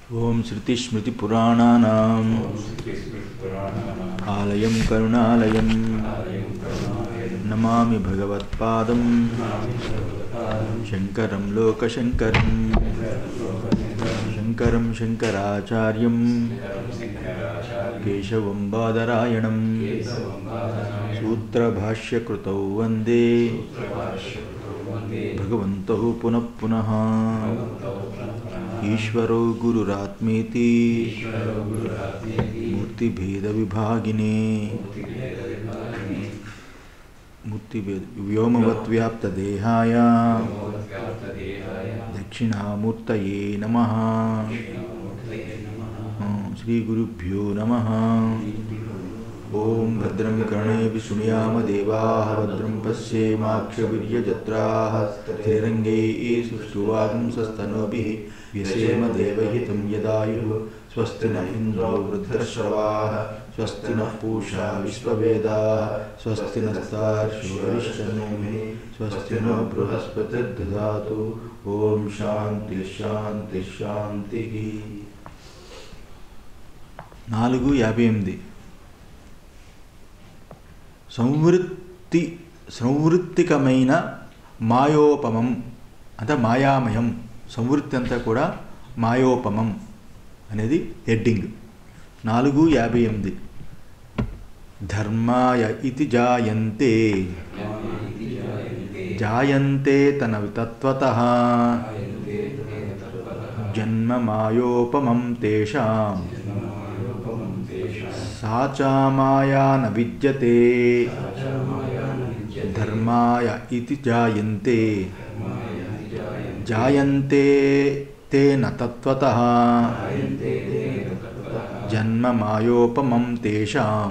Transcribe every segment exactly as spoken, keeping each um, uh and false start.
ఓం శృతిస్మృతిపురాణానాం ఆలయం కరుణాలయం నమామి భగవత్పాదం శంకరం లోకశంకరం శంకరం శంకరాచార్యం కేశవం బాదరాయణం సూత్రభాష్యకృతౌ వందే భగవంతౌ పునః పునః. ఈశ్వరో గురురాత్మేతి మూర్తిభేద విభాగినే మూర్తిభేద వ్యోమవత్ వ్యాప్త దేహాయ దక్షిణామూర్తయే నమః. శ్రీ గురుభ్యో నమః. ఓం భద్రం కర్ణేభిः శృణుయామ దేవాः భద్రం పశ్యేమాక్షభిర్యజత్రాः స్థిరైరంగైः సుష్ఠువాగుంసస్తనూभिः వ్యసేమ దేవహితం యదాయుः. స్వస్తి న ఇంద్రో వృద్ధశ్రవాः స్వస్తి నః పూషా విశ్వవేదాः స్వస్తి నస్తార్క్ష్యో అరిష్టనేమిः స్వస్తి నో బృహస్పతిర్దధాతు. ఓం శాంతి శాంతి శాంతి. నాలుగు యాభై ఎనిమిది. సంవృత్తి సంవృత్తికమైన మాయోపమం అంటే మాయామయం. సంవృత్తి అంతా కూడా మాయోపమం అనేది హెడ్డింగ్. నాలుగు యాభై ఎనిమిది. ధర్మాయ ఇతి జాయంతే జాయంతే తన తత్వతః జన్మ మాయోపమం తేషాం సాచా మాయా న విద్యతే. ధర్మాయ ఇతి జాయంతే జాయంతే తేన తత్వతః జన్మ మాయోపమం తేషాం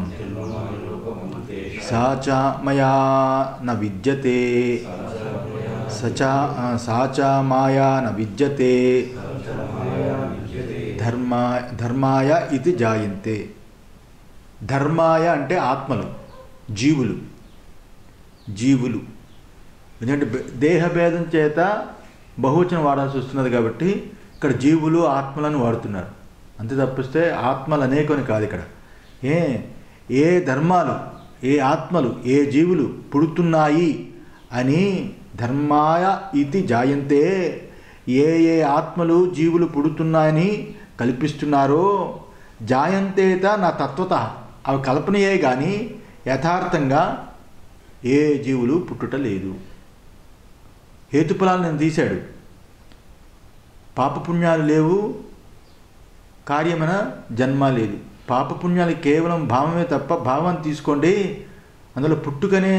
సాచా మయా న విద్యతే. సచా సాచా మాయా న విద్యతే. ధర్మా ధర్మాయ ఇతి జాయంతే. ధర్మాయ అంటే ఆత్మలు, జీవులు జీవులు ఎందుకంటే దేహభేదం చేత బహువచనం వాడాల్సి వస్తున్నది కాబట్టి ఇక్కడ జీవులు ఆత్మలను వాడుతున్నారు. అంతే తప్పిస్తే ఆత్మలు అనేకని కాదు ఇక్కడ. ఏ ఏ ధర్మాలు, ఏ ఆత్మలు, ఏ జీవులు పుడుతున్నాయి అని ధర్మాయ ఇతి జాయంతే ఏ ఏ ఆత్మలు జీవులు పుడుతున్నాయని కల్పిస్తున్నారో జాయంతేత నా తత్వత అవి కల్పనయే కానీ యథార్థంగా ఏ జీవులు పుట్టుట లేదు. హేతుఫలాలు నేను తీశాడు. పాపపుణ్యాలు లేవు, కార్యమైన జన్మ లేదు. పాపపుణ్యాలు కేవలం భావమే తప్ప, భావాన్ని తీసుకోండి, అందులో పుట్టుకనే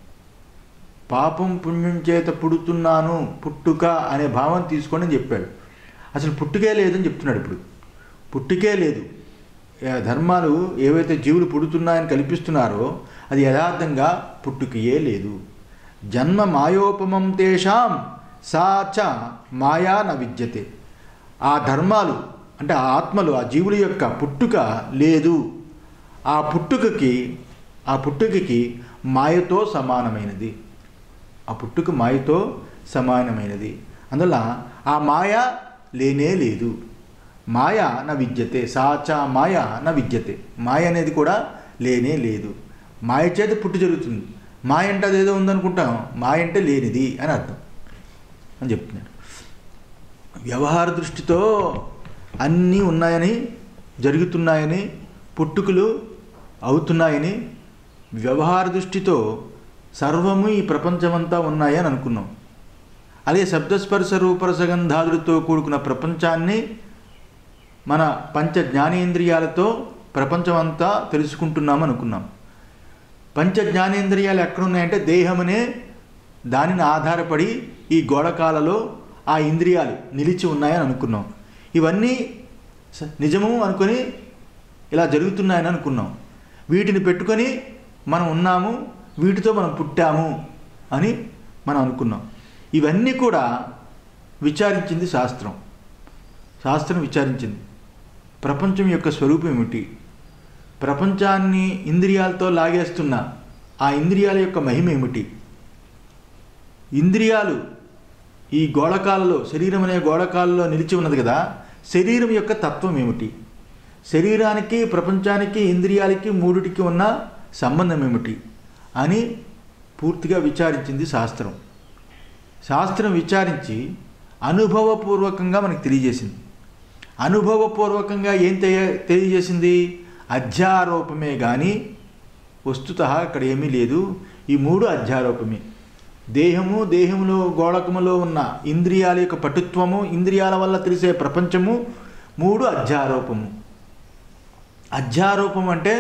పాపం పుణ్యం చేత పుడుతున్నాను పుట్టుక అనే భావం తీసుకోండి అని చెప్పాడు. అసలు పుట్టుకే లేదని చెప్తున్నాడు. ఇప్పుడు పుట్టుకే లేదు. ధర్మాలు ఏవైతే జీవులు పుడుతున్నాయని కల్పిస్తున్నారో అది యథార్థంగా పుట్టుకయే లేదు. జన్మ మాయోపమం తేషాం సాచ మాయా న విద్యతే. ఆ ధర్మాలు అంటే ఆ ఆత్మలు, ఆ జీవుల యొక్క పుట్టుక లేదు. ఆ పుట్టుకకి ఆ పుట్టుకకి మాయతో సమానమైనది. ఆ పుట్టుక మాయతో సమానమైనది. అందువల్ల ఆ మాయ లేనే లేదు. మాయ న విద్యతే. సాచా మాయ న విద్యతే. మాయ అనేది కూడా లేనే లేదు. మాయ చేత పుట్టు జరుగుతుంది. మాయ అంటే అదేదో ఉందనుకుంటాం, మాయ అంటే లేనిది అని అర్థం అని చెప్తున్నాడు. వ్యవహార దృష్టితో అన్నీ ఉన్నాయని, జరుగుతున్నాయని, పుట్టుకలు అవుతున్నాయని వ్యవహార దృష్టితో సర్వము ఈ ప్రపంచమంతా ఉన్నాయని అనుకున్నాం. అలాగే శబ్దస్పర్శ రూపరసగంధాదులతో కూడుకున్న ప్రపంచాన్ని మన పంచ జ్ఞానేంద్రియాలతో ప్రపంచమంతా తెలుసుకుంటున్నాం అనుకున్నాం. పంచ జ్ఞానేంద్రియాలు ఎక్కడున్నాయంటే దేహమనే దానిని ఆధారపడి ఈ గోళకాలలో ఆ ఇంద్రియాలు నిలిచి ఉన్నాయని అనుకున్నాం. ఇవన్నీ నిజము అనుకొని ఇలా జరుగుతున్నాయని అనుకున్నాం. వీటిని పెట్టుకొని మనం ఉన్నాము, వీటితో మనం పుట్టాము అని మనం అనుకున్నాం. ఇవన్నీ కూడా విచారించింది శాస్త్రం. శాస్త్రం విచారించింది ప్రపంచం యొక్క స్వరూపం ఏమిటి, ప్రపంచాన్ని ఇంద్రియాలతో లాగేస్తున్న ఆ ఇంద్రియాల యొక్క మహిమ ఏమిటి, ఇంద్రియాలు ఈ గోళకాలలో శరీరం అనే గోళకాలలో నిలిచి ఉన్నది కదా, శరీరం యొక్క తత్వం ఏమిటి, శరీరానికి ప్రపంచానికి ఇంద్రియాలకి మూడిటికి ఉన్న సంబంధం ఏమిటి అని పూర్తిగా విచారించింది శాస్త్రం. శాస్త్రం విచారించి అనుభవపూర్వకంగా మనకు తెలియజేసింది. అనుభవపూర్వకంగా ఏం తెలియ తెలియజేసింది అధ్యారోపమే కానీ వస్తుతః అక్కడ ఏమీ లేదు. ఈ మూడు అధ్యారోపమే. దేహము, దేహములో గోళకములో ఉన్న ఇంద్రియాల యొక్క పటుత్వము, ఇంద్రియాల వల్ల తెలిసే ప్రపంచము మూడు అధ్యారోపము. అధ్యారోపం అంటే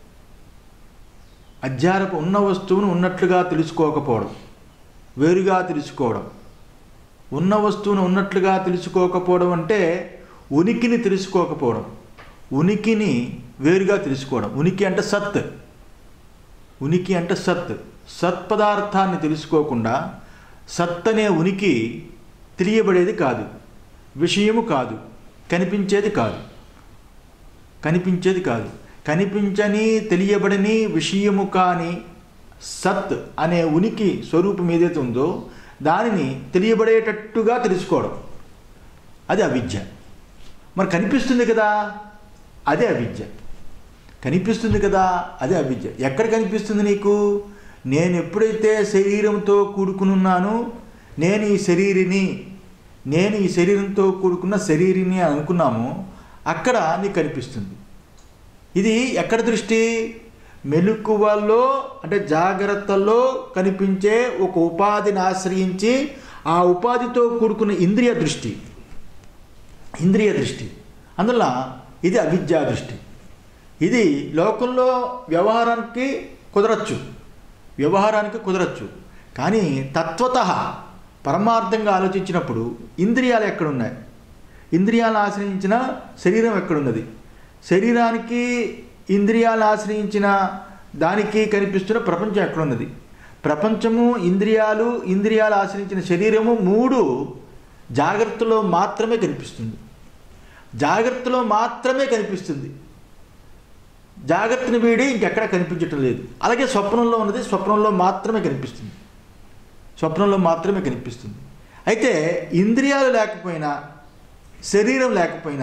అధ్యారోపం ఉన్న వస్తువును ఉన్నట్లుగా తెలుసుకోకపోవడం, వేరుగా తెలుసుకోవడం. ఉన్న వస్తువును ఉన్నట్లుగా తెలుసుకోకపోవడం అంటే ఉనికిని తెలుసుకోకపోవడం, ఉనికిని వేరుగా తెలుసుకోవడం. ఉనికి అంటే సత్, ఉనికి అంటే సత్. సత్పదార్థాన్ని తెలుసుకోకుండా సత్ అనే ఉనికి తెలియబడేది కాదు, విషయము కాదు, కనిపించేది కాదు, కనిపించేది కాదు. కనిపించని, తెలియబడని, విషయము కాని సత్ అనే ఉనికి స్వరూపం ఏదైతే ఉందో దానిని తెలియబడేటట్టుగా తెలుసుకోవడం, అది అవిద్య. మరి కనిపిస్తుంది కదా, అదే అవిద్య. కనిపిస్తుంది కదా, అదే అవిద్య. ఎక్కడ కనిపిస్తుంది నీకు? నేను ఎప్పుడైతే శరీరంతో కూడుకునున్నాను, నేను ఈ శరీరిని, నేను ఈ శరీరంతో కూడుకున్న శరీరిని అని అనుకున్నాము, అక్కడ నీకు కనిపిస్తుంది. ఇది ఎక్కడ దృష్టి? మెలకువలో అంటే జాగ్రత్తలో కనిపించే ఒక ఉపాధిని ఆశ్రయించి ఆ ఉపాధితో కూడుకున్న ఇంద్రియ దృష్టి, ఇంద్రియ దృష్టి. అందువల్ల ఇది అవిద్యా దృష్టి. ఇది లోకంలో వ్యవహారానికి కుదరచ్చు, వ్యవహారానికి కుదరచ్చు. కానీ తత్వతః పరమార్థంగా ఆలోచించినప్పుడు ఇంద్రియాలు ఎక్కడున్నాయి? ఇంద్రియాలను ఆశ్రయించిన శరీరం ఎక్కడున్నది? శరీరానికి ఇంద్రియాలను ఆశ్రయించిన దానికి కనిపిస్తున్న ప్రపంచం ఎక్కడున్నది? ప్రపంచము, ఇంద్రియాలు, ఇంద్రియాలు ఆశ్రయించిన శరీరము మూడు జాగ్రత్తలో మాత్రమే కనిపిస్తుంది, జాగ్రత్తలో మాత్రమే కనిపిస్తుంది. జాగ్రత్తని వీడి ఇంకెక్కడ కనిపించటం లేదు. అలాగే స్వప్నంలో ఉన్నది స్వప్నంలో మాత్రమే కనిపిస్తుంది, స్వప్నంలో మాత్రమే కనిపిస్తుంది. అయితే ఇంద్రియాలు లేకపోయినా, శరీరం లేకపోయినా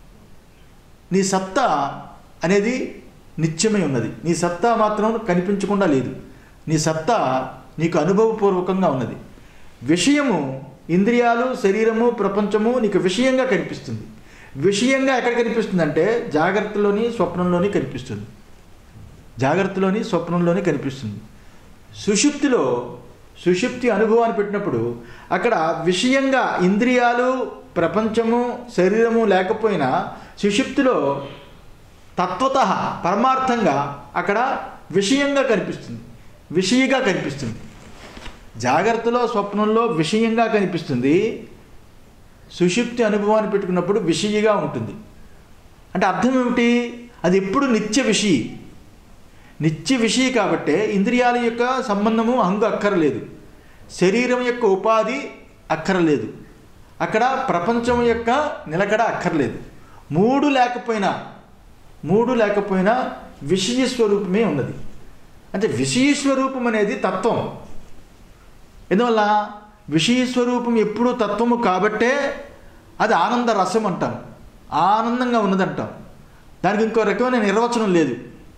నీ సత్తా అనేది నిత్యమై ఉన్నది. నీ సత్తా మాత్రం కనిపించకుండా లేదు. నీ సత్తా నీకు అనుభవపూర్వకంగా ఉన్నది. విషయము, ఇంద్రియాలు, శరీరము, ప్రపంచము నీకు విషయంగా కనిపిస్తుంది. విషయంగా ఎక్కడ కనిపిస్తుందంటే జాగ్రత్తలోని, స్వప్నంలోని కనిపిస్తుంది. జాగ్రత్తలోని, స్వప్నంలోని కనిపిస్తుంది. సుషుప్తిలో, సుషుప్తి అనుభవాన్ని పెట్టినప్పుడు అక్కడ విషయంగా ఇంద్రియాలు, ప్రపంచము, శరీరము లేకపోయినా సుషుప్తిలో తత్వతః పరమార్థంగా అక్కడ విషయంగా కనిపిస్తుంది, విషయిగా కనిపిస్తుంది. జాగ్రత్తలో, స్వప్నంలో విషయంగా కనిపిస్తుంది. సుషుప్తి అనుభవాన్ని పెట్టుకున్నప్పుడు విషయిగా ఉంటుంది. అంటే అర్థం ఏమిటి? అది ఎప్పుడు నిత్య విషయి, నిత్య విషయి. కాబట్టే ఇంద్రియాల యొక్క సంబంధము హంగు అక్కరలేదు, శరీరం యొక్క ఉపాధి అక్కరలేదు, అక్కడ ప్రపంచం యొక్క నిలకడ అక్కర్లేదు. మూడు లేకపోయినా, మూడు లేకపోయినా విషయ స్వరూపమే ఉన్నది. అంటే విషయ స్వరూపం అనేది తత్వం. ఎందువల్ల విషయ స్వరూపం ఎప్పుడూ తత్వము కాబట్టే అది ఆనంద రసం అంటాం, ఆనందంగా ఉన్నదంటాం. దానికి ఇంకో రకమైన నిర్వచనం లేదు.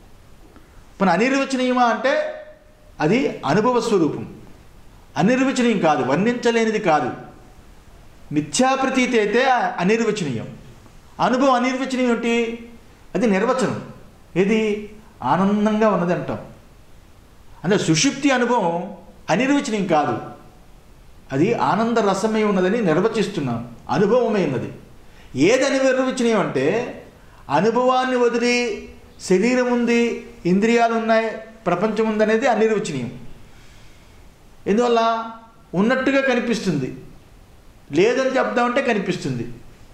మన అనిర్వచనీయమా అంటే అది అనుభవ స్వరూపం, అనిర్వచనీయం కాదు, వర్ణించలేనిది కాదు. మిథ్యాప్రతీతి అయితే అనిర్వచనీయం, అనుభవం అనిర్వచనీయం ఏంటి? అది నిర్వచనం. ఏది? ఆనందంగా ఉన్నది అంటాం. అంటే సుషుప్తి అనుభవం అనిర్వచనీయం కాదు, అది ఆనంద రసమై ఉన్నదని నిర్వచిస్తున్నాం, అనుభవమై ఉన్నది. ఏది అనిర్వచనీయం అంటే అనుభవాన్ని వదిలి శరీరం ఉంది, ఇంద్రియాలు ఉన్నాయి, ప్రపంచం ఉందనేది అనిర్వచనీయం. ఎందువల్ల ఉన్నట్టుగా కనిపిస్తుంది, లేదని చెప్దామంటే కనిపిస్తుంది,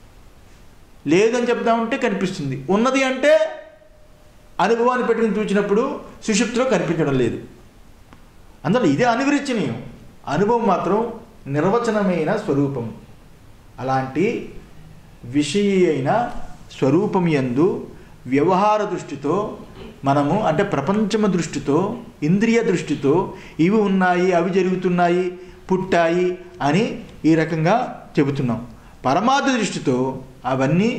లేదని చెప్దామంటే కనిపిస్తుంది. ఉన్నది అంటే అనుభవాన్ని పెట్టుకుని చూసినప్పుడు సుషుప్తిలో కనిపించడం లేదు. అందువల్ల ఇదే అనిర్వచనీయం, అనుభవం మాత్రం నిర్వచనమైన స్వరూపం. అలాంటి విషయ అయిన స్వరూపం యందు వ్యవహార దృష్టితో మనము, అంటే ప్రపంచమ దృష్టితో, ఇంద్రియ దృష్టితో ఇవి ఉన్నాయి, అవి జరుగుతున్నాయి, పుట్టాయి అని ఈ రకంగా చెబుతున్నాం. పరమార్థ దృష్టితో అవన్నీ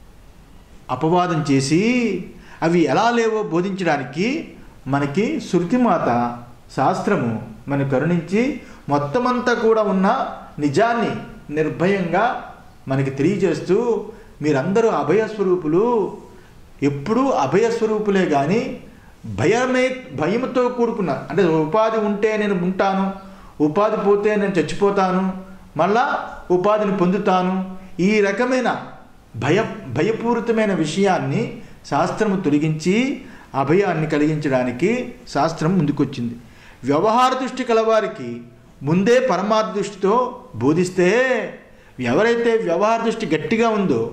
అపవాదం చేసి అవి ఎలా లేవో బోధించడానికి మనకి శృతిమాత శాస్త్రము మన కరుణించి మొత్తమంతా కూడా ఉన్న నిజాన్ని నిర్భయంగా మనకి తెలియజేస్తూ మీరందరూ అభయస్వరూపులు, ఎప్పుడూ అభయస్వరూపులే కానీ భయమే భయంతో కూడుకున్న, అంటే ఉపాధి ఉంటే నేను ఉంటాను, ఉపాధి పోతే నేను చచ్చిపోతాను, మళ్ళా ఉపాధిని పొందుతాను, ఈ రకమైన భయ భయపూరితమైన విషయాన్ని శాస్త్రము తొలగించి అభయాన్ని కలిగించడానికి శాస్త్రం ముందుకొచ్చింది. వ్యవహార దృష్టి కలవారికి ముందే పరమార్థ దృష్టితో బోధిస్తే, ఎవరైతే వ్యవహార దృష్టి గట్టిగా ఉందో,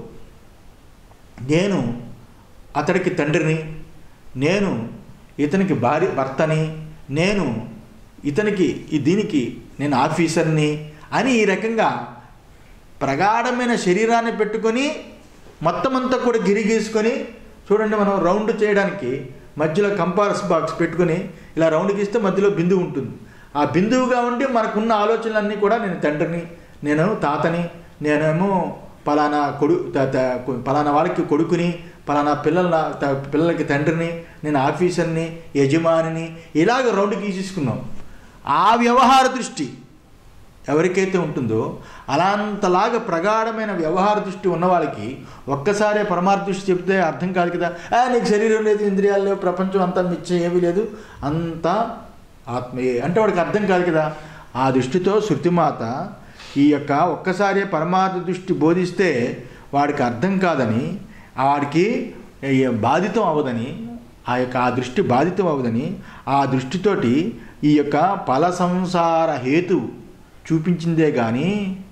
నేను అతడికి తండ్రిని, నేను ఇతనికి భార్య భర్తని, నేను ఇతనికి దీనికి నేను ఆఫీసర్ని అని ఈ రకంగా ప్రగాఢమైన శరీరాన్ని పెట్టుకొని మొత్తం అంతా కూడా గిరిగీసుకొని, చూడండి మనం రౌండ్ చేయడానికి మధ్యలో కంపాస్ బాక్స్ పెట్టుకొని ఇలా రౌండ్ గీస్తే మధ్యలో బిందువు ఉంటుంది. ఆ బిందువుగా ఉండి మనకున్న ఆలోచనలన్నీ కూడా నేను తండ్రిని, నేను తాతని, నేనేమో పలానా కొడు పలానా వాళ్ళకి కొడుకుని, పలానా పిల్లల పిల్లలకి తండ్రిని, నేను ఆఫీసర్ని, యజమానిని, ఇలాగ రౌండ్ గీసేసుకున్నాం. ఆ వ్యవహార దృష్టి ఎవరికైతే ఉంటుందో అలాంతలాగా ప్రగాఢమైన వ్యవహార దృష్టి ఉన్న వాళ్ళకి ఒక్కసారే పరమార్థ దృష్టి చెప్తే అర్థం కాదు కదా. నీకు శరీరం లేదు, ఇంద్రియాలు లేవు, ప్రపంచం అంతా మిచ్చ ఏమీ లేదు, అంతా ఆత్మయే అంటే వాడికి అర్థం కాదు కదా. ఆ దృష్టితో శృతిమాత ఈ యొక్క ఒక్కసారి పరమార్థ దృష్టి బోధిస్తే వాడికి అర్థం కాదని, వాడికి బాధితం అవ్వదని, ఆ యొక్క ఆ దృష్టి బాధితం అవ్వదని ఆ దృష్టితోటి ఈ యొక్క ఫల సంసార హేతువు చూపించిందే కానీ,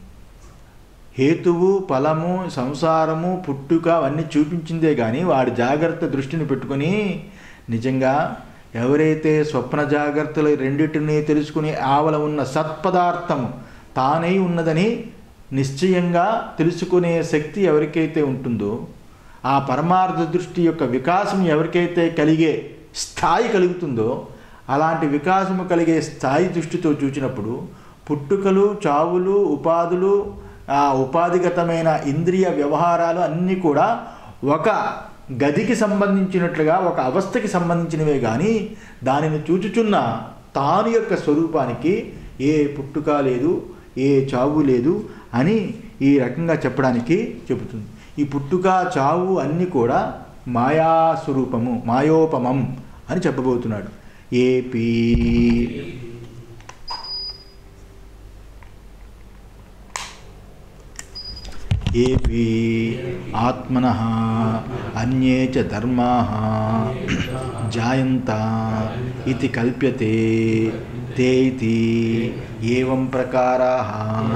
హేతువు ఫలము సంసారము పుట్టుక అవన్నీ చూపించిందే కానీ వాడి జాగ్రత్త దృష్టిని పెట్టుకొని నిజంగా ఎవరైతే స్వప్న జాగ్రత్తలు రెండింటినీ తెలుసుకుని ఆవల ఉన్న సత్పదార్థము తానై ఉన్నదని నిశ్చయంగా తెలుసుకునే శక్తి ఎవరికైతే ఉంటుందో, ఆ పరమార్థ దృష్టి యొక్క వికాసం ఎవరికైతే కలిగే స్థాయి కలుగుతుందో, అలాంటి వికాసము కలిగే స్థాయి దృష్టితో చూచినప్పుడు పుట్టుకలు చావులు ఉపాధులు ఆ ఉపాధిగతమైన ఇంద్రియ వ్యవహారాలు అన్నీ కూడా ఒక గదికి సంబంధించినట్లుగా ఒక అవస్థకి సంబంధించినవే కానీ దానిని చూచుచున్న తాను యొక్క స్వరూపానికి ఏ పుట్టుక లేదు, ఏ చావు లేదు అని ఈ రకంగా చెప్పడానికి చెబుతుంది. ఈ పుట్టుక చావు అన్నీ కూడా మాయాస్వరూపము, మాయోపమం అని చెప్పబోతున్నాడు. ఏపీ ఏపీ ఆత్మనః అన్యే చ ధర్మాః జాయంత ఇతి కల్ప్యతే తే ఇతి ఏవం ప్రకారాః.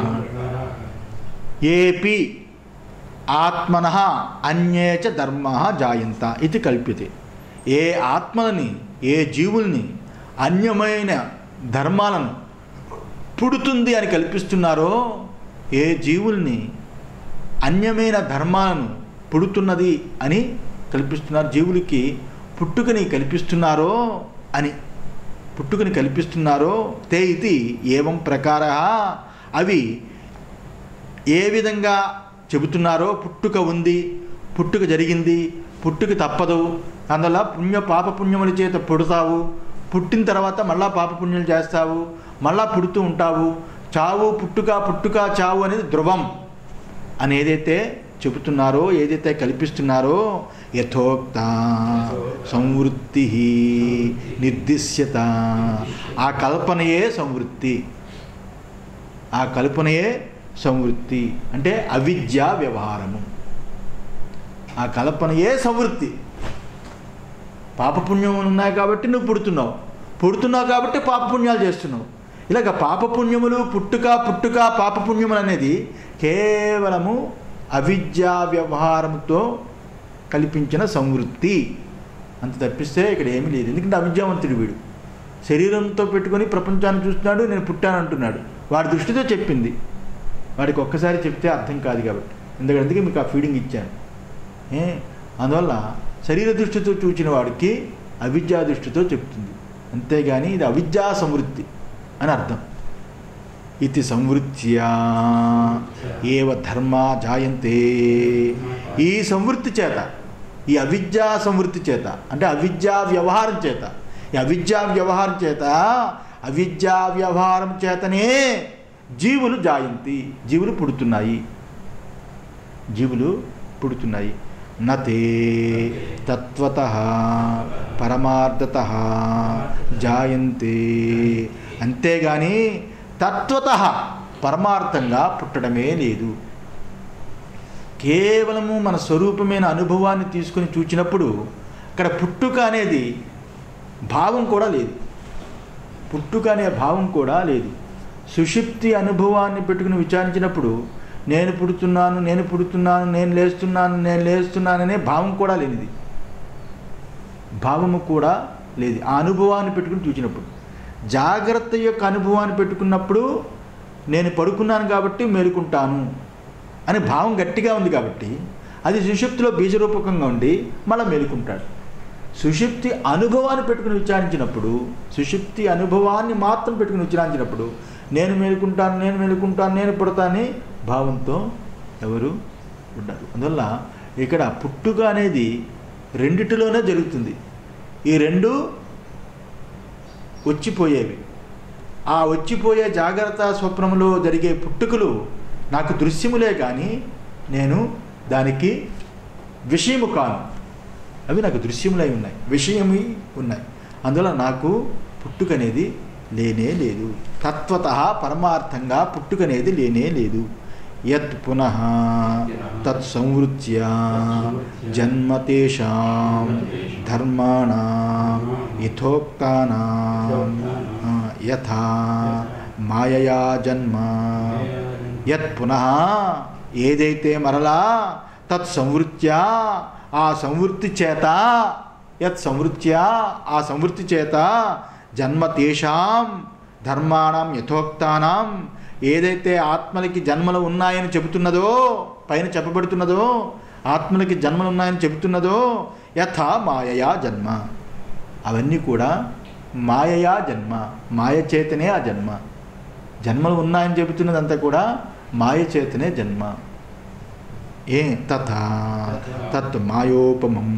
ఏపీ ఆత్మనః అన్యే చ ధర్మాః జాయంత ఇతి కల్ప్యతే. ఏ ఆత్మలని, ఏ జీవుల్ని అన్యమైన ధర్మాలను పుడుతుంది అని కల్పిస్తున్నారో, ఏ జీవుల్ని అన్యమైన ధర్మాలను పుడుతున్నది అని కల్పిస్తున్నారు, జీవులకి పుట్టుకని కల్పిస్తున్నారో అని పుట్టుకని కల్పిస్తున్నారో తే ఇది ఏవం ప్రకార అవి ఏ విధంగా చెబుతున్నారో, పుట్టుక ఉంది, పుట్టుక జరిగింది, పుట్టుక తప్పదు, అందువల్ల పుణ్య పాపపుణ్యముల చేత పుడతావు, పుట్టిన తర్వాత మళ్ళా పాపపుణ్యాలు చేస్తావు, మళ్ళా పుడుతూ ఉంటావు, చావు పుట్టుక పుట్టుక చావు అనేది ధ్రువం అని ఏదైతే చెబుతున్నారో, ఏదైతే కల్పిస్తున్నారో, యథోక్త సంవృత్తి నిర్దిశ్యత, ఆ కల్పనయే సంవృత్తి, ఆ కల్పనయే సంవృత్తి అంటే అవిద్యా వ్యవహారము. ఆ కల్పనయే సంవృత్తి. పాపపుణ్యములు ఉన్నాయి కాబట్టి నువ్వు పుడుతున్నావు, పుడుతున్నావు కాబట్టి పాపపుణ్యాలు చేస్తున్నావు. ఇలాగ పాపపుణ్యములు పుట్టుక పుట్టుక పాపపుణ్యములు అనేది కేవలము అవిద్యా వ్యవహారంతో కల్పించిన సంవృత్తి అంత తప్పిస్తే ఇక్కడ ఏమీ లేదు. ఎందుకంటే అవిద్యావంతుడు వీడు శరీరంతో పెట్టుకొని ప్రపంచాన్ని చూస్తున్నాడు, నేను పుట్టాను అంటున్నాడు. వాడి దృష్టితో చెప్పింది, వాడికి ఒక్కసారి చెప్తే అర్థం కాదు కాబట్టి ఎందుకంటే అందుకే మీకు ఆ ఫీడింగ్ ఇచ్చాను. ఏ అందువల్ల శరీర దృష్టితో చూచిన వాడికి అవిద్యా దృష్టితో చెప్తుంది, అంతేగాని ఇది అవిద్యా సంవృత్తి అని అర్థం. ఇతి సంవృత్యా ఏవ ధర్మా జాయంతే. ఈ సంవృత్తి చేత, ఈ అవిద్యా సంవృత్తి చేత, అంటే అవిద్యా వ్యవహారం చేత, ఈ అవిద్యా వ్యవహారం చేత అవిద్యా వ్యవహారం చేతనే జీవులు జాయంతి, జీవులు పుడుతున్నాయి, జీవులు పుడుతున్నాయి. నతే తత్వతః పరమార్థతః జాయంతే. అంతేగాని తత్వతః పరమార్థంగా పుట్టడమే లేదు. కేవలము మన స్వరూపమైన అనుభవాన్ని తీసుకొని చూచినప్పుడు అక్కడ పుట్టుక అనేది భావం కూడా లేదు, పుట్టుక అనే భావం కూడా లేదు. సుషుప్తి అనుభవాన్ని పెట్టుకుని విచారించినప్పుడు నేను పుడుతున్నాను, నేను పుడుతున్నాను, నేను లేస్తున్నాను, నేను లేస్తున్నాననే భావం కూడా లేనిది, భావము కూడా లేదు. ఆ అనుభవాన్ని పెట్టుకుని చూసినప్పుడు, జాగ్రత్త యొక్క అనుభవాన్ని పెట్టుకున్నప్పుడు నేను పడుకున్నాను కాబట్టి మేలుకుంటాను అనే భావం గట్టిగా ఉంది కాబట్టి అది సుషుప్తిలో బీజరూపకంగా ఉండి మళ్ళీ మేలుకుంటాడు. సుషుప్తి అనుభవాన్ని పెట్టుకుని విచారించినప్పుడు, సుషుప్తి అనుభవాన్ని మాత్రం పెట్టుకుని విచారించినప్పుడు నేను మేలుకుంటాను, నేను మేలుకుంటాను, నేను పుడతానని భావంతో ఎవరు ఉండరు. అందువల్ల ఇక్కడ పుట్టుక అనేది రెండిటిలోనే జరుగుతుంది. ఈ రెండు వచ్చిపోయేవి. ఆ వచ్చిపోయే జాగ్రత్త స్వప్నములో జరిగే పుట్టుకలు నాకు దృశ్యములే కానీ నేను దానికి విషయము కాను. అవి నాకు దృశ్యములై ఉన్నాయి, విషయమై ఉన్నాయి. అందువల్ల నాకు పుట్టుక అనేది లేనే లేదు. తత్వతః పరమార్థంగా పుట్టుక అనేది లేనే లేదు. యత్ పునః తత్ సంవృత్య జన్మ తేషాం ధర్మాణాం యథోక్తానాం యథా మాయయా జన్మ. యత్ పునః ఏదైతే మరలా తత్ సంవృత్య ఆ సంవృత్తి చేత, యత్ సంవృత్య ఆ సంవృత్తి చేత జన్మ తేషాం ధర్మాణం యథోక్తానాం ఏదైతే ఆత్మలకి జన్మలు ఉన్నాయని చెబుతున్నదో, పైన చెప్పబడుతున్నదో ఆత్మలకి జన్మలు ఉన్నాయని చెబుతున్నదో యథా మాయయా జన్మ, అవన్నీ కూడా మాయయా జన్మ, మాయ చేతనే ఆ జన్మ. జన్మలు ఉన్నాయని చెబుతున్నదంతా కూడా మాయ చేతనే జన్మ. ఏ తథా తత్ మాయోపమం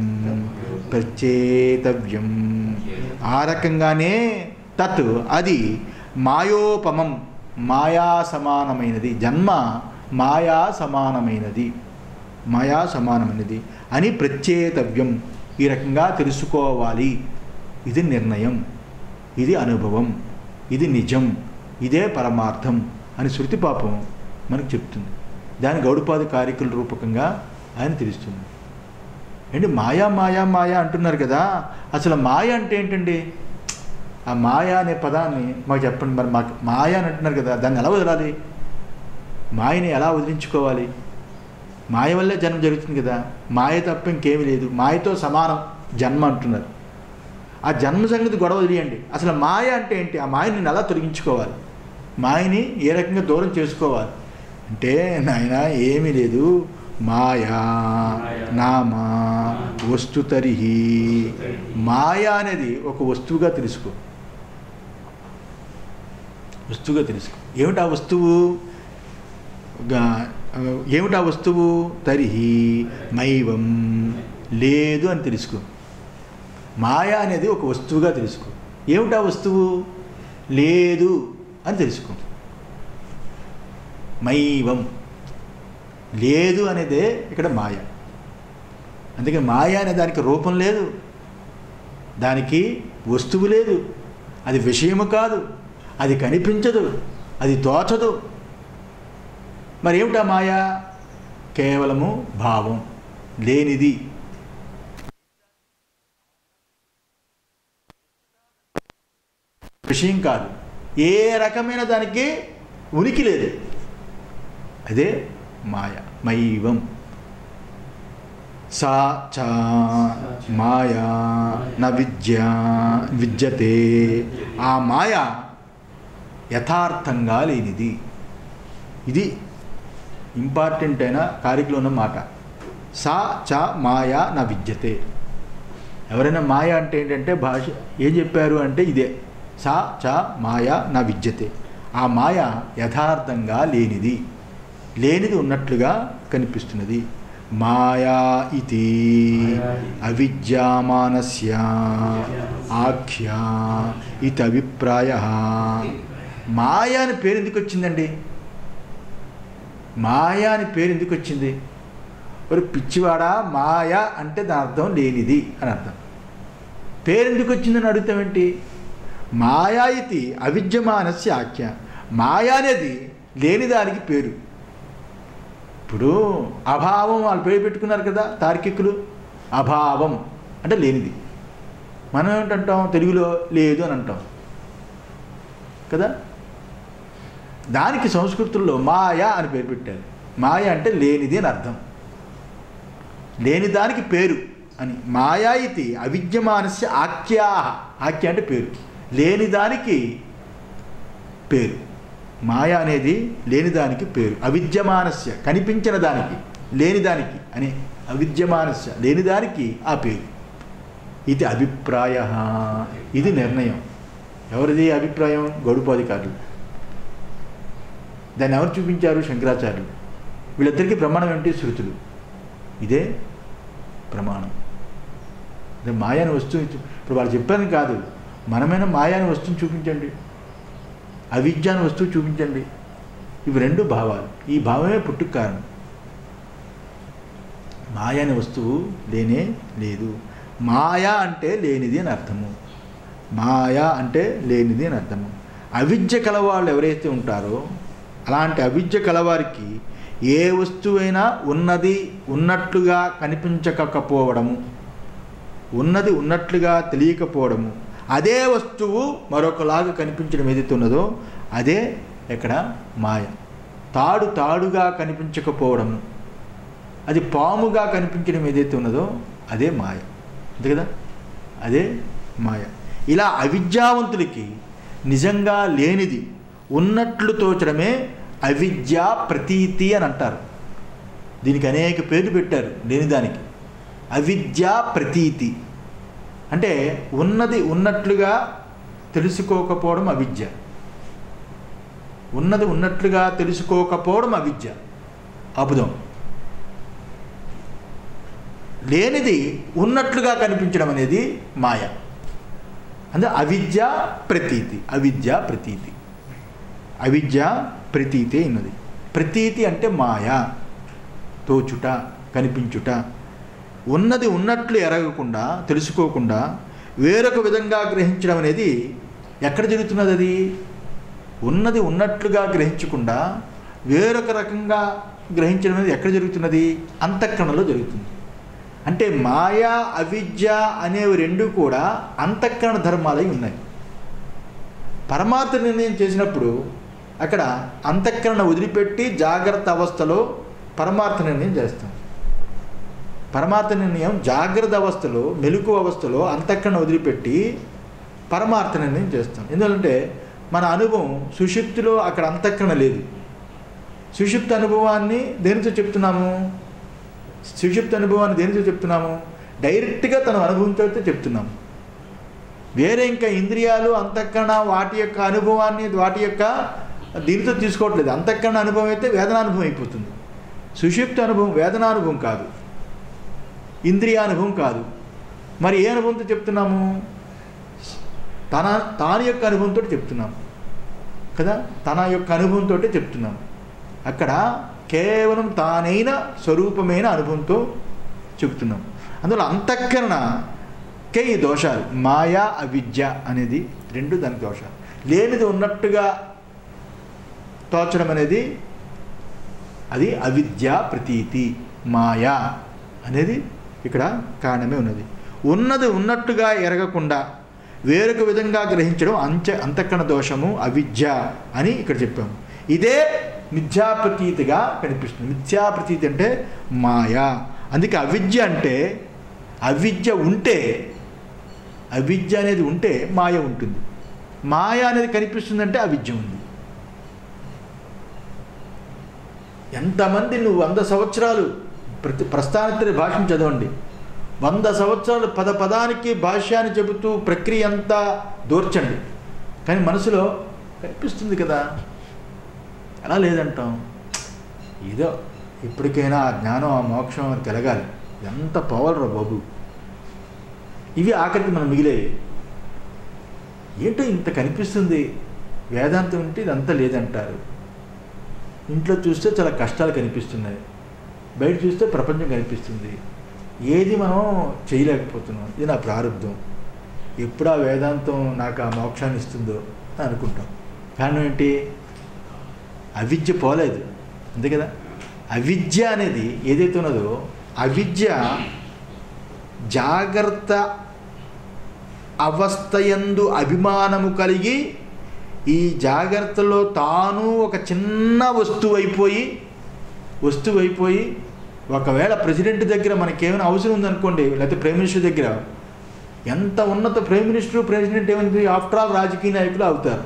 ప్రచేతవ్యం. ఆ రకంగానే తత్ అది మాయోపమం మాయా సమానమైనది, జన్మ మాయా సమానమైనది, మాయా సమానమైనది అని ప్రచేతవ్యం, ఈ రకంగా తెలుసుకోవాలి. ఇది నిర్ణయం, ఇది అనుభవం, ఇది నిజం, ఇదే పరమార్థం అని శృతి పాపం మనకు చెప్తుంది. దాని గౌడపాది కారికల రూపకంగా ఆయన తెలుస్తుంది. ఏంటి మాయా మాయా మాయా అంటున్నారు కదా, అసలు మాయ అంటే ఏంటండి? ఆ మాయ అనే పదాన్ని మాకు చెప్పండి. మరి మాకు మాయ అని అంటున్నారు కదా, దాన్ని ఎలా వదలాలి? మాయని ఎలా వదిలించుకోవాలి? మాయ వల్లే జన్మ జరుగుతుంది కదా, మాయ తప్ప ఇంకేమీ లేదు, మాయతో సమానం జన్మ అంటున్నారు. ఆ జన్మ సంగతి గొడవ వదిలేయండి. అసలు మాయ అంటే ఏంటి? ఆ మాయని నేను ఎలా తొలగించుకోవాలి? మాయని ఏ రకంగా దూరం చేసుకోవాలి అంటే, నాయన ఏమీ లేదు, మాయా నామ వస్తుతరిహి. మాయా అనేది ఒక వస్తువుగా తెలుసుకో, వస్తువుగా తెలుసుకో. ఏమిటా వస్తువు? ఏమిటా వస్తువు? తరిహి మైవం, లేదు అని తెలుసుకో. మాయా అనేది ఒక వస్తువుగా తెలుసుకో. ఏమిటా వస్తువు? లేదు అని తెలుసుకో. మైవం, లేదు అనేదే ఇక్కడ మాయ. అందుకే మాయ అనే దానికి రూపం లేదు, దానికి వస్తువు లేదు, అది విషయము కాదు, అది కనిపించదు, అది తోచదు. మరి ఏమిటా మాయ? కేవలము భావం, లేనిది. విషయం కాదు, ఏ రకమైన దానికి ఉనికి లేదు, అదే మాయ. మైవం సా చ మాయా న విద్య విద్యతే. ఆ మాయ యథార్థంగా లేనిది. ఇది ఇంపార్టెంట్ అయిన కారికలో ఉన్న మాట. సా చ మాయా న విద్యతే. ఎవరైనా మాయ అంటే ఏంటంటే భాష ఏం చెప్పారు అంటే ఇదే, సా చ మాయా న విద్యతే. ఆ మాయ యథార్థంగా లేనిది, లేనిది ఉన్నట్లుగా కనిపిస్తున్నది. మాయా ఇతి అవిద్యామానస్య ఆఖ్యా ఇది అభిప్రాయ. మాయ అని పేరు ఎందుకు వచ్చిందండి? మాయ అని పేరు ఎందుకు వచ్చింది? ఒక పిచ్చివాడా, మాయ అంటే దాని అర్థం లేనిది అని అర్థం. పేరు ఎందుకు వచ్చిందని అడుగుతామేంటి? మాయా ఇది అవిద్యమానస్య ఆఖ్య. మాయా అనేది లేనిదానికి పేరు. ఇప్పుడు అభావం వాళ్ళు పేరు పెట్టుకున్నారు కదా తార్కికులు. అభావం అంటే లేనిది. మనం ఏమిటంటాం తెలుగులో? లేదు అని అంటాం కదా. దానికి సంస్కృతుల్లో మాయా అని పేరు పెట్టారు. మాయ అంటే లేనిది అని అర్థం, లేని దానికి పేరు అని. మాయా ఇది అవిద్యమానస్య ఆఖ్యా. ఆఖ్య అంటే పేరు, లేని దానికి పేరు. మాయ అనేది లేనిదానికి పేరు. అవిద్యమానస్య కనిపించిన దానికి, లేనిదానికి అని అవిద్యమానస్య లేనిదానికి ఆ పేరు. ఇది అభిప్రాయ. ఇది నిర్ణయం. ఎవరిది అభిప్రాయం? గౌడపాదికారులు. దాన్ని ఎవరు చూపించారు? శంకరాచార్యులు. వీళ్ళిద్దరికీ ప్రమాణం ఏంటి? శృతులు. ఇదే ప్రమాణం. అదే మాయాని వస్తువు. ఇప్పుడు వాళ్ళు చెప్పారని కాదు, మనమైనా మాయాని వస్తువుని చూపించండి, అవిద్యాన్ని వస్తువు చూపించండి. ఇవి రెండు భావాలు. ఈ భావమే పుట్టుకు కారణం. మాయ అనే వస్తువు లేనే లేదు. మాయా అంటే లేనిది అని అర్థము. మాయా అంటే లేనిది అని అర్థము. అవిద్య కలవాళ్ళు ఎవరైతే ఉంటారో అలాంటి అవిద్య కలవారికి ఏ వస్తువైనా ఉన్నది ఉన్నట్లుగా కనిపించకపోవడము, ఉన్నది ఉన్నట్లుగా తెలియకపోవడము, అదే వస్తువు మరొకలాగా కనిపించడం ఏదైతే ఉన్నదో అదే ఎక్కడ మాయ. తాడు తాడుగా కనిపించకపోవడము, అది పాముగా కనిపించడం ఏదైతే ఉన్నదో అదే మాయ. అంతే కదా, అదే మాయ. ఇలా అవిద్యావంతులకి నిజంగా లేనిది ఉన్నట్లు తోచడమే అవిద్యా ప్రతీతి అని అంటారు. దీనికి అనేక పేర్లు పెట్టారు లేనిదానికి. అవిద్యా ప్రతీతి అంటే ఉన్నది ఉన్నట్లుగా తెలుసుకోకపోవడం అవిద్య. ఉన్నది ఉన్నట్లుగా తెలుసుకోకపోవడం అవిద్య. అబుదం. లేనిది ఉన్నట్లుగా కనిపించడం అనేది మాయ. అంటే అవిద్య ప్రతీతి. అవిద్య ప్రతీతి. అవిద్య ప్రతీతి ఉన్నది. ప్రతీతి అంటే మాయ, తోచుట, కనిపించుట. ఉన్నది ఉన్నట్లు ఎరగకుండా, తెలుసుకోకుండా వేరొక విధంగా గ్రహించడం అనేది ఎక్కడ జరుగుతున్నది? అది ఉన్నది ఉన్నట్లుగా గ్రహించకుండా వేరొక రకంగా గ్రహించడం అనేది ఎక్కడ జరుగుతున్నది? అంతఃకరణలో జరుగుతుంది. అంటే మాయా అవిద్య అనేవి రెండు కూడా అంతఃకరణ ధర్మాలై ఉన్నాయి. పరమార్థ నిర్ణయం చేసినప్పుడు అక్కడ అంతఃకరణ వదిలిపెట్టి జాగ్రత్త అవస్థలో పరమార్థ నిర్ణయం చేస్తాం. పరమార్థ నిర్ణయం జాగ్రత్త అవస్థలో, మెలకువ అవస్థలో అంతఃకరణ వదిలిపెట్టి పరమార్థ నిర్ణయం చేస్తాం. ఎందుకంటే మన అనుభవం సుషుప్తిలో అక్కడ అంతఃకరణ లేదు. సుషుప్తి అనుభవాన్ని దేనితో చెప్తున్నాము? సుషుప్తి అనుభవాన్ని దేనితో చెప్తున్నాము? డైరెక్ట్గా తన అనుభవంతో చెప్తున్నాము. వేరే ఇంకా ఇంద్రియాలు, అంతఃకరణ వాటి యొక్క అనుభవాన్ని వాటి యొక్క దీనితో తీసుకోవట్లేదు. అంతఃకరణ అనుభవం అయితే వేదనానుభవం అయిపోతుంది. సుషుప్తి అనుభవం వేదనానుభవం కాదు, ఇంద్రియానుభవం కాదు. మరి ఏ అనుభవంతో చెప్తున్నాము? తన తాని యొక్క అనుభవంతో చెప్తున్నాము కదా. తన యొక్క అనుభవంతో చెప్తున్నాము. అక్కడ కేవలం తానైన స్వరూపమైన అనుభవంతో చెప్తున్నాం. అందులో అంతఃకరణకే ఈ దోషాలు. మాయా అవిద్య అనేది రెండు దానికి దోషాలు. లేనిది ఉన్నట్టుగా తోచడం అనేది అది అవిద్యా ప్రతీతి. మాయా అనేది ఇక్కడ కారణమే ఉన్నది. ఉన్నది ఉన్నట్టుగా ఎరగకుండా వేరొక విధంగా గ్రహించడం అంచ అంతఃకరణ దోషము, అవిద్య అని ఇక్కడ చెప్పాము. ఇదే మిథ్యాప్రతీతిగా కనిపిస్తుంది. మిథ్యాప్రతీతి అంటే మాయా. అందుకే అవిద్య అంటే, అవిద్య ఉంటే, అవిద్య అనేది ఉంటే మాయ ఉంటుంది. మాయ అనేది కనిపిస్తుందంటే అవిద్య ఉంది. ఎంతమంది నువ్వు వంద సంవత్సరాలు ప్రతి ప్రస్థానత్రయ భాష్యం చదవండి. వంద సంవత్సరాలు పద పదానికి భాష్యాన్ని చెబుతూ ప్రక్రియ అంతా దూర్చండి. కానీ మనసులో కనిపిస్తుంది కదా, ఎలా లేదంటాం? ఏదో ఇప్పటికైనా ఆ జ్ఞానం ఆ మోక్షం అని కలగాలి. ఎంత పవర్ రా బాబు. ఇవి ఆఖరికి మనం మిగిలేవి. ఏంటో ఇంత కనిపిస్తుంది, వేదాంతం ఉంటే ఇదంతా లేదంటారు. ఇంట్లో చూస్తే చాలా కష్టాలు కనిపిస్తున్నాయి, బయట చూస్తే ప్రపంచం కనిపిస్తుంది. ఏది మనం చేయలేకపోతున్నాం. ఇది నా ప్రారంభం, ఎప్పుడు ఆ వేదాంతం నాకు ఆ మోక్షాన్ని ఇస్తుందో అని అనుకుంటాం. కారణం ఏంటి? అవిద్య పోలేదు, అంతే కదా. అవిద్య అనేది ఏదైతే ఉన్నదో, అవిద్య జాగ్రత్త అవస్థయందు అభిమానము కలిగి ఈ జాగ్రత్తలో తాను ఒక చిన్న వస్తువు అయిపోయి వస్తువు అయిపోయి ఒకవేళ ప్రెసిడెంట్ దగ్గర మనకేమైనా అవసరం ఉందనుకోండి, లేకపోతే ప్రైమ్ మినిస్టర్ దగ్గర, ఎంత ఉన్నత ప్రైమ్ మినిస్టర్ ప్రెసిడెంట్ ఏమైంది, ఆఫ్టర్ ఆల్ రాజకీయ నాయకులు అవుతారు.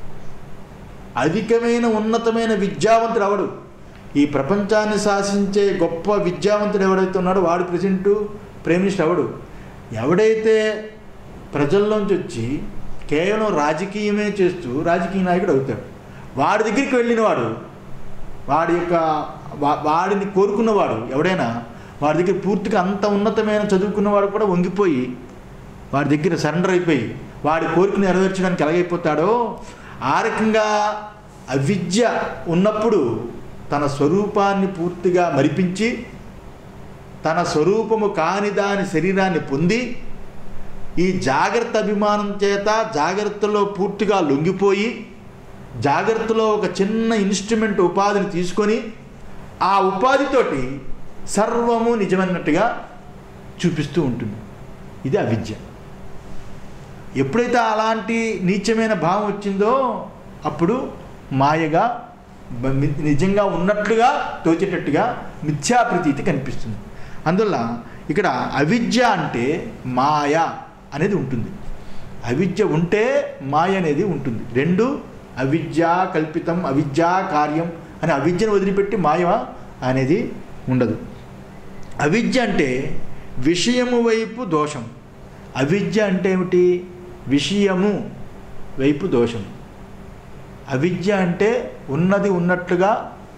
అధికమైన ఉన్నతమైన విద్యావంతుడు అవడు. ఈ ప్రపంచాన్ని శాసించే గొప్ప విద్యావంతుడు ఎవడైతే ఉన్నాడో వాడు ప్రెసిడెంట్ ప్రైమ్ మినిస్టర్ అవడు. ఎవడైతే ప్రజల్లోంచి వచ్చి కేవలం రాజకీయమే చేస్తూ రాజకీయ నాయకుడు అవుతాడు. వాడి దగ్గరికి వెళ్ళినవాడు, వాడి యొక్క వాడిని కోరుకున్నవాడు ఎవడైనా వాడి దగ్గర పూర్తిగా అంత ఉన్నతమైన చదువుకున్నవాడు కూడా వంగిపోయి వాడి దగ్గర సరెండర్ అయిపోయి వాడి కోరికను నెరవేర్చడానికి ఎలాగైపోతాడో ఆ రకంగా అవిద్య ఉన్నప్పుడు తన స్వరూపాన్ని పూర్తిగా మరిపించి తన స్వరూపము కాని దాని శరీరాన్ని పొంది ఈ జాగ్రత్త అభిమానం చేత జాగ్రత్తలో పూర్తిగా లొంగిపోయి జాగ్రత్తలో ఒక చిన్న ఇన్స్ట్రుమెంట్ ఉపాధిని తీసుకొని ఆ ఉపాధితోటి సర్వము నిజమన్నట్టుగా చూపిస్తూ ఉంటుంది. ఇది అవిద్య. ఎప్పుడైతే అలాంటి నీచమైన భావం వచ్చిందో అప్పుడు మాయగా నిజంగా ఉన్నట్లుగా తోచేటట్టుగా మిథ్యాప్రతీతి కనిపిస్తుంది. అందువల్ల ఇక్కడ అవిద్య అంటే మాయ అనేది ఉంటుంది. అవిద్య ఉంటే మాయ అనేది ఉంటుంది. రెండు అవిద్యా కల్పితం అవిద్యా కార్యం అని అవిద్యను వదిలిపెట్టి మాయ అనేది ఉండదు. అవిద్య అంటే విషయము వైపు దోషం. అవిద్య అంటే ఏమిటి? విషయము వైపు దోషం. అవిద్య అంటే ఉన్నది ఉన్నట్లుగా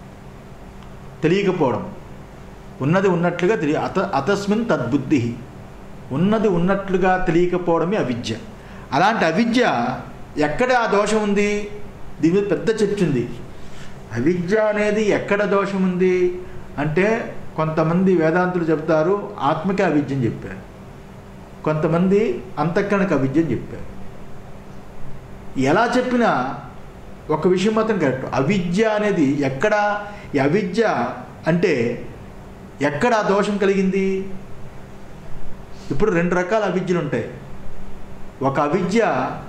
తెలియకపోవడం, ఉన్నది ఉన్నట్లుగా తెలియ అత అతస్మిన్ తద్బుద్ధి, ఉన్నది ఉన్నట్లుగా తెలియకపోవడమే అవిద్య. అలాంటి అవిద్య ఎక్కడ ఆ దోషం ఉంది? దీని మీద పెద్ద చర్చ ఉంది. అవిద్య అనేది ఎక్కడ దోషం ఉంది అంటే కొంతమంది వేదాంతులు చెప్తారు ఆత్మకే అవిద్యని చెప్పారు, కొంతమంది అంతఃకరణకు అవిద్యని చెప్పారు. ఎలా చెప్పినా ఒక విషయం మాత్రం కరెక్ట్. అవిద్య అనేది ఎక్కడ, ఈ అవిద్య అంటే ఎక్కడ ఆ దోషం కలిగింది? ఇప్పుడు రెండు రకాల అవిద్యలు ఉంటాయి. ఒక అవిద్య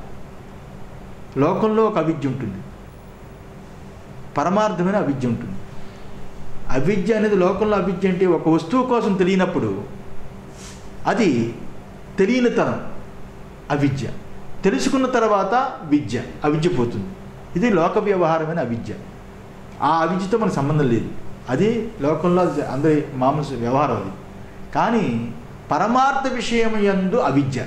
లోకంలో ఒక అవిద్య ఉంటుంది, పరమార్థమైన అవిద్య ఉంటుంది. అవిద్య అనేది లోకంలో అవిద్య అంటే ఒక వస్తువు కోసం తెలియనప్పుడు అది తెలియనితనం అవిద్య, తెలుసుకున్న తర్వాత విద్య అవిద్య పోతుంది. ఇది లోక వ్యవహారమైన అవిద్య. ఆ అవిద్యతో మనకు సంబంధం లేదు, అది లోకంలో అందరి మామూలు వ్యవహారం అది. కానీ పరమార్థ విషయం యందు అవిద్య,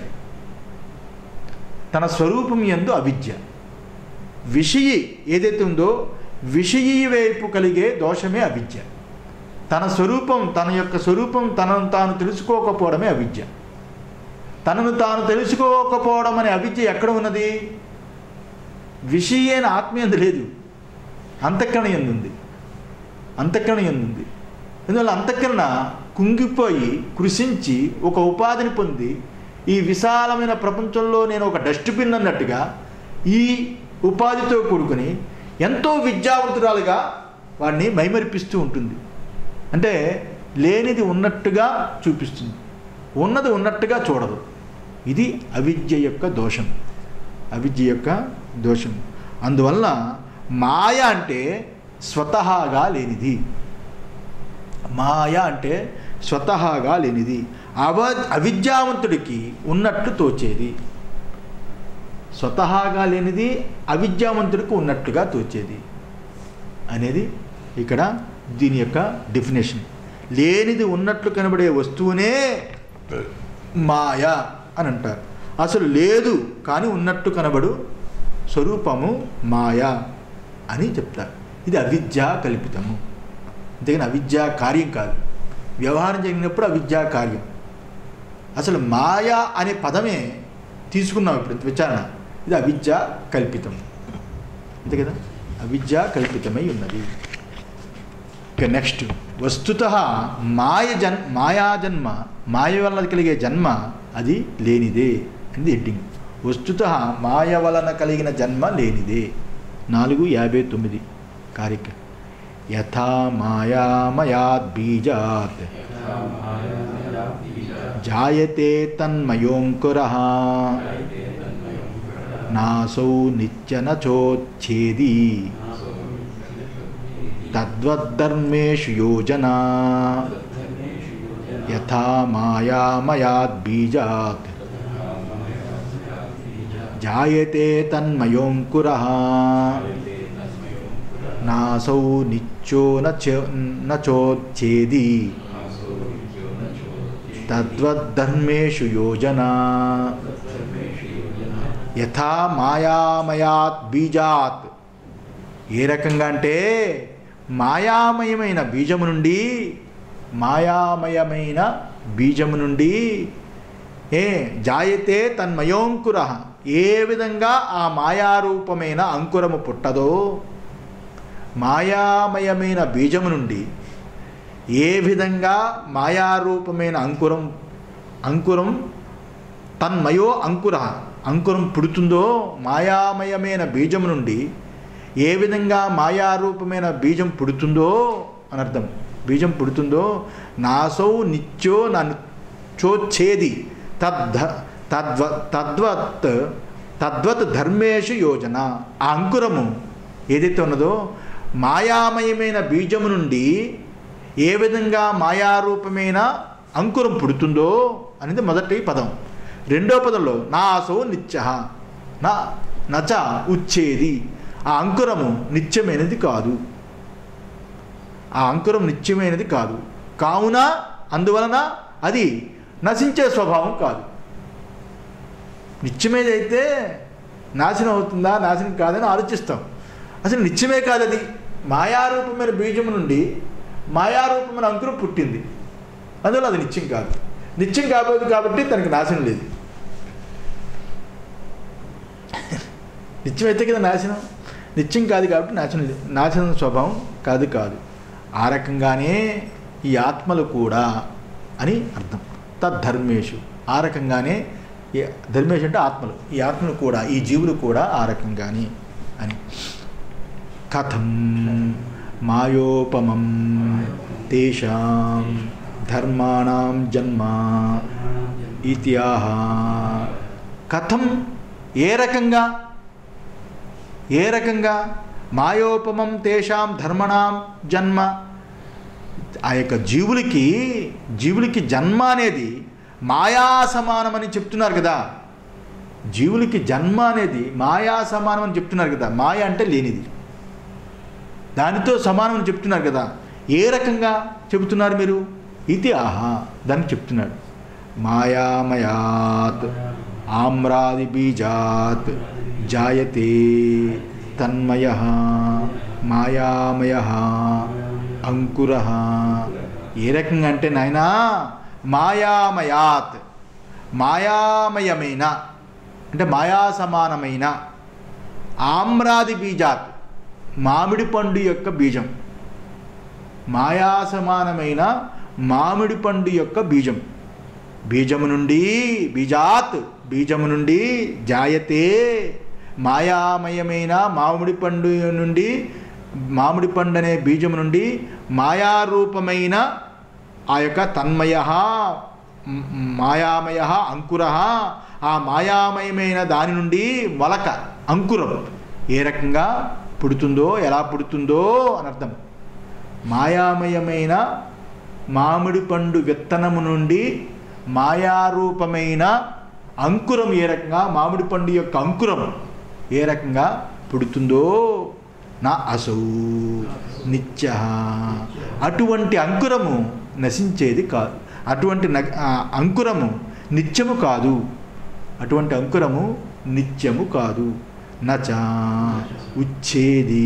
తన స్వరూపం యందు అవిద్య, విషయి ఏదైతే ఉందో విషయీ వైపు కలిగే దోషమే అవిద్య. తన స్వరూపం తన యొక్క స్వరూపం తనను తాను తెలుసుకోకపోవడమే అవిద్య. తనను తాను తెలుసుకోకపోవడం అనే అవిద్య ఎక్కడ ఉన్నది? విషయ అయిన ఆత్మ యందు లేదు, అంతఃకరణ యందు ఉంది. అంతఃకరణ యందు ఉంది. అందువల్ల అంతఃకరణ కుంగిపోయి కృషించి ఒక ఉపాధిని పొంది ఈ విశాలమైన ప్రపంచంలో నేను ఒక డస్ట్బిన్ అన్నట్టుగా ఈ ఉపాధితో కూడుకుని ఎంతో విద్యావంతురాలుగా వాడిని మైమరిపిస్తూ ఉంటుంది. అంటే లేనిది ఉన్నట్టుగా చూపిస్తుంది, ఉన్నది ఉన్నట్టుగా చూడదు. ఇది అవిద్య యొక్క దోషం, అవిద్య యొక్క దోషం. అందువల్ల మాయ అంటే స్వతహాగా లేనిది. మాయ అంటే స్వతహాగా లేనిది, అవ అవిద్యావంతుడికి ఉన్నట్టు తోచేది. స్వతహాగా లేనిది అవిద్యావంతుడికి ఉన్నట్టుగా తోచేది అనేది ఇక్కడ దీని యొక్క డెఫినేషన్. లేనిది ఉన్నట్లు కనబడే వస్తువునే మాయ అని అంటారు. అసలు లేదు కానీ ఉన్నట్టు కనబడు స్వరూపము మాయా అని చెప్తారు. ఇది అవిద్యా కల్పితము. అంతేగాని అవిద్యా కార్యం కాదు. వ్యవహారం జరిగినప్పుడు అవిద్యా కార్యం. అసలు మాయా అనే పదమే తీసుకున్నాం ఇప్పుడు విచారణ. ఇది అవిద్యా కల్పితం, అంతే కదా, అవిద్యా కల్పితమై ఉన్నది. ఇక నెక్స్ట్, వస్తుతః మాయ జన్ మాయా జన్మ, మాయ వలన కలిగే జన్మ అది లేనిదే అనేది హెడ్డింగ్. వస్తుతః మాయ వలన కలిగిన జన్మ లేనిదే. నాలుగు యాభై తొమ్మిది కారిక. యథా మాయామయాద్ బీజాత్ జాయతే తన్మయోంకురః నాసౌ నిత్యన చోచ్ఛేది తద్వద్ధర్మేషు యోజనా. యథా మాయామయాద్ బీజాత్ జాయతే తన్మయోంకురః నాసౌ నిత్యో న చోచ్ఛేది తద్వద్ధర్మేషు యోజనా. యథా మాయామయాత్ బీజాత్, ఏ రకంగా అంటే మాయామయమైన బీజము నుండి మాయామయమైన బీజము నుండి ఏ జాయతే తన్మయోంకుర, ఏ విధంగా ఆ మాయారూపమైన అంకురము పుట్టదో, మాయామయమైన బీజము నుండి ఏ విధంగా మాయారూపమైన అంకురం అంకురం తన్మయో అంకుర అంకురం పుడుతుందో, మాయామయమైన బీజం నుండి ఏ విధంగా మాయారూపమైన బీజం పుడుతుందో అని అర్థం. బీజం పుడుతుందో నాసౌ నిత్యో నన్ను చోచ్ఛేది తద్ద తద్వ తద్వత్ తద్వత్ ధర్మేషు యోజన. ఆ అంకురము ఏదైతే ఉన్నదో మాయామయమైన బీజము నుండి ఏ విధంగా మాయారూపమైన అంకురం పుడుతుందో అనేది మొదటి పదం. రెండో పదంలో నాసో నిత్య నా నచ ఉచ్చేది, ఆ అంకురము నిత్యమైనది కాదు. ఆ అంకురం నిత్యమైనది కాదు కావున అందువలన అది నశించే స్వభావం కాదు. నిత్యమేదైతే నాశనం అవుతుందా నాశనం కాదని ఆలోచిస్తాం. అసలు నిత్యమే కాదు అది. మాయారూపమైన బీజము నుండి మాయారూపమైన అంకురం పుట్టింది, అందువల్ల అది నిత్యం కాదు. నిత్యం కాబోదు కాబట్టి తనకి నాశనం లేదు. నిత్యమైతే కదా నాశనం, నిత్యం కాదు కాబట్టి నాశనం లేదు. నాశనం స్వభావం కాదు కాదు ఆ రకంగానే ఈ ఆత్మలు కూడా అని అర్థం. తద్ధర్మేషు, ఆ రకంగానే ధర్మేషు అంటే ఆత్మలు, ఈ ఆత్మలు కూడా ఈ జీవులు కూడా ఆ రకంగానే అని. కథం మాయోపమం తేషాం ధర్మాణం జన్మ ఇత్యాహ. కథం, ఏ రకంగా ఏ రకంగా మాయోపమం తేషాం ధర్మణాం జన్మ, ఆ యొక్క జీవులకి జీవులకి జన్మ అనేది మాయా సమానమని చెప్తున్నారు కదా. జీవులకి జన్మ అనేది మాయా సమానం అని చెప్తున్నారు కదా. మాయ అంటే లేనిది, దానితో సమానం అని చెప్తున్నారు కదా. ఏ రకంగా చెబుతున్నారు మీరు? ఇది ఆహా, దాన్ని చెప్తున్నాడు. మాయామయాత్ ఆమ్రాది బీజాత్ జాయతే తన్మయః మాయామయః అంకురః. ఏ రకంగా అంటే నాయనా, మాయామయాత్, మాయామయమైన అంటే మాయా సమానమైన, ఆమ్రాది బీజాత్ మామిడి పండు యొక్క బీజం, మాయా సమానమైన మామిడి పండు యొక్క బీజం, బీజము నుండి బీజాత్ బీజము నుండి జాయతే మాయామయమైన మామిడి పండు నుండి, మామిడి పండు అనే బీజము నుండి మాయారూపమైన ఆ యొక్క తన్మయ మాయామయ అంకుర, ఆ మాయామయమైన దాని నుండి మొలక అంకురం ఏ రకంగా పుడుతుందో, ఎలా పుడుతుందో అని అర్థం. మాయామయమైన మామిడి పండు విత్తనము నుండి మాయారూపమైన అంకురం ఏ రకంగా, మామిడి పండు యొక్క అంకురం ఏ రకంగా పుడుతుందో, నా అసౌ నిత్య, అటువంటి అంకురము నశించేది కాదు. అటువంటి అంకురము నిత్యము కాదు. అటువంటి అంకురము నిత్యము కాదు. నచ ఉచ్ఛేది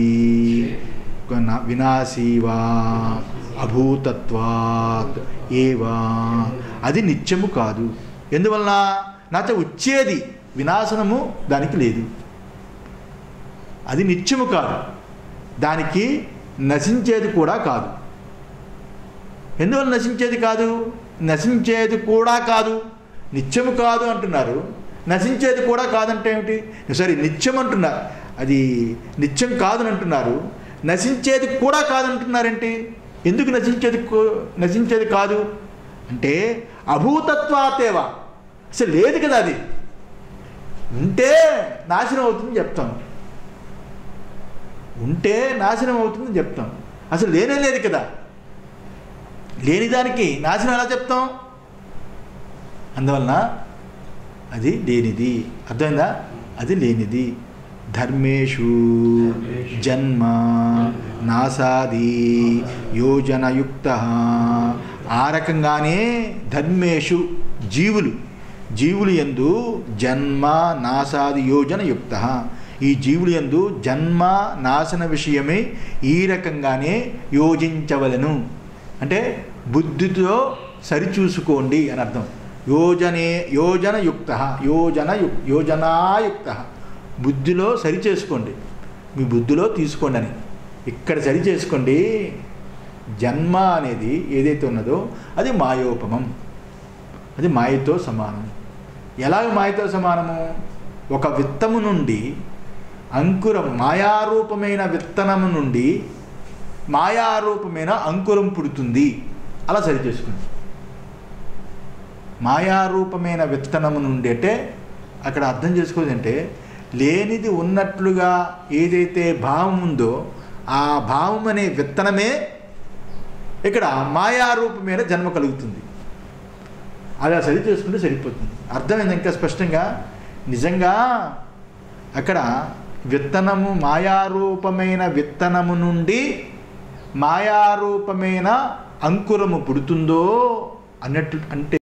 వినాశీవా అభూతత్వాత్ ఏవా, అది నిత్యము కాదు. ఎందువలన? నచ ఉచ్ఛేది, వినాశనము దానికి లేదు, అది నిత్యము కాదు, దానికి నశించేది కూడా కాదు. ఎందువల్ల నశించేది కాదు? నశించేది కూడా కాదు, నిత్యము కాదు అంటున్నారు, నశించేది కూడా కాదంటే ఏమిటి? సరే నిత్యం అంటున్నారు, అది నిత్యం కాదని అంటున్నారు, నశించేది కూడా కాదంటున్నారేంటి? ఎందుకు నశించేది నశించేది కాదు అంటే అభూతత్వాతేవా, అసలు లేదు కదా, అది ఉంటే నాశనం అవుతుందని చెప్తాం, ఉంటే నాశనం అవుతుందని చెప్తాం, అసలు లేనే లేదు కదా, లేని దానికి నాశనం ఎలా చెప్తాం? అందువలన అది లేనిది. అర్థమైందా? అది లేనిది. ధర్మేషు జన్మ నాసాది యోజనయుక్త, ఆ రకంగానే ధర్మేషు జీవులు జీవులు యందు జన్మ నాసాది యోజనయుక్త, ఈ జీవులు యందు జన్మ నాశన విషయమే ఈ రకంగానే యోజించవలను. అంటే బుద్ధితో సరిచూసుకోండి అని అర్థం. యోజనే యోజనయుక్త, యోజన యోజనాయుక్త, బుద్ధిలో సరి చేసుకోండి, మీ బుద్ధిలో తీసుకోండి అని. ఇక్కడ సరి చేసుకోండి. జన్మ అనేది ఏదైతే ఉన్నదో అది మాయోపమం, అది మాయతో సమానం. ఎలాగ మాయతో సమానము? ఒక విత్తము నుండి అంకురం, మాయారూపమైన విత్తనము నుండి మాయారూపమైన అంకురం పుడుతుంది, అలా సరి చేసుకోండి. మాయారూపమైన విత్తనము నుండి అంటే అక్కడ అర్థం చేసుకోవాలంటే లేనిది ఉన్నట్లుగా ఏదైతే భావం ఉందో ఆ భావం అనే విత్తనమే ఇక్కడ మాయారూపమైన జన్మ కలుగుతుంది. అలా సరి చేసుకుంటే సరిపోతుంది. అర్థమైంది ఇంకా స్పష్టంగా? నిజంగా అక్కడ విత్తనము మాయారూపమైన విత్తనము నుండి మాయారూపమైన అంకురము పుడుతుందో అన్నట్టు అంటే